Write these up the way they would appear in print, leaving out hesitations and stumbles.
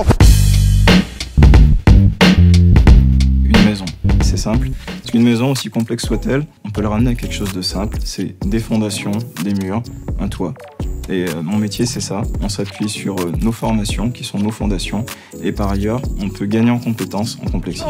Une maison, c'est simple. Une maison, aussi complexe soit-elle, on peut la ramener à quelque chose de simple. C'est des fondations, des murs, un toit. Et mon métier, c'est ça. On s'appuie sur nos formations, qui sont nos fondations. Et par ailleurs, on peut gagner en compétences, en complexité.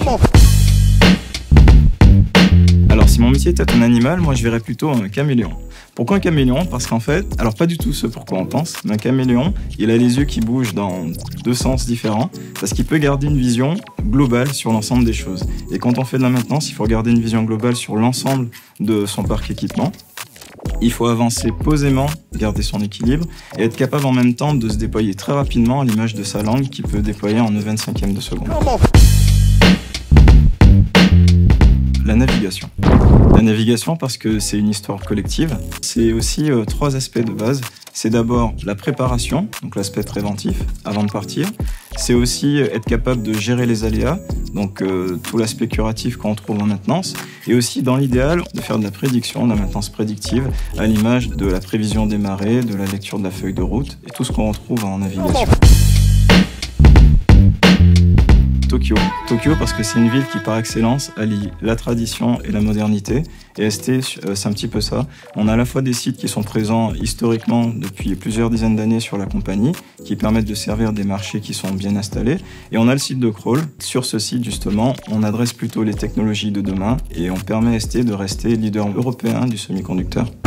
Alors, si mon métier était un animal, moi, je verrais plutôt un caméléon. Pourquoi un caméléon? Parce qu'en fait, alors pas du tout ce pourquoi on pense, mais un caméléon, il a les yeux qui bougent dans deux sens différents, parce qu'il peut garder une vision globale sur l'ensemble des choses. Et quand on fait de la maintenance, il faut garder une vision globale sur l'ensemble de son parc équipement. Il faut avancer posément, garder son équilibre, et être capable en même temps de se déployer très rapidement à l'image de sa langue qui peut déployer en 1/25 de seconde. La navigation. La navigation parce que c'est une histoire collective. C'est aussi trois aspects de base. C'est d'abord la préparation, donc l'aspect préventif, avant de partir. C'est aussi être capable de gérer les aléas, donc tout l'aspect curatif qu'on trouve en maintenance. Et aussi, dans l'idéal, de faire de la prédiction, de la maintenance prédictive, à l'image de la prévision des marées, de la lecture de la feuille de route, et tout ce qu'on retrouve en navigation. Tokyo parce que c'est une ville qui par excellence allie la tradition et la modernité. Et ST, c'est un petit peu ça. On a à la fois des sites qui sont présents historiquement depuis plusieurs dizaines d'années sur la compagnie, qui permettent de servir des marchés qui sont bien installés. Et on a le site de Crolles. Sur ce site, justement, on adresse plutôt les technologies de demain et on permet à ST de rester leader européen du semi-conducteur.